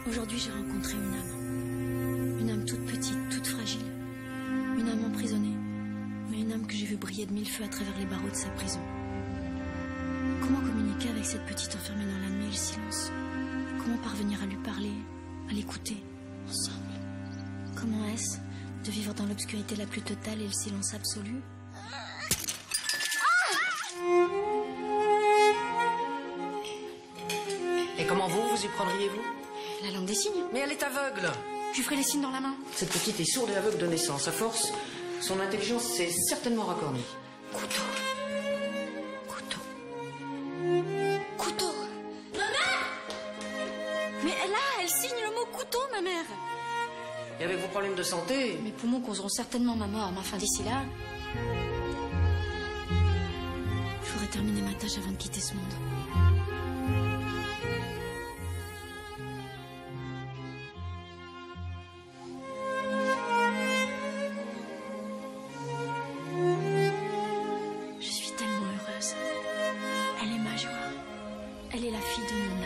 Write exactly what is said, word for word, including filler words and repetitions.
Aujourd'hui, j'ai rencontré une âme. Une âme toute petite, toute fragile. Une âme emprisonnée. Mais une âme que j'ai vue briller de mille feux à travers les barreaux de sa prison. Comment communiquer avec cette petite enfermée dans la nuit et le silence? Comment parvenir à lui parler, à l'écouter, ensemble? Comment est-ce de vivre dans l'obscurité la plus totale et le silence absolu? Et comment vous, vous y prendriez-vous? La langue des signes. Mais elle est aveugle. Je lui ferai les signes dans la main. Cette petite est sourde et aveugle de naissance. À force, son intelligence s'est certainement racornie. Couteau. Couteau. Couteau. Maman! Mais là, elle signe le mot couteau, ma mère. Et avec vos problèmes de santé... Mes poumons causeront certainement ma mort, mais enfin d'ici là... Je voudrais terminer ma tâche avant de quitter ce monde. Je suis tellement heureuse. Elle est ma joie. Elle est la fille de mon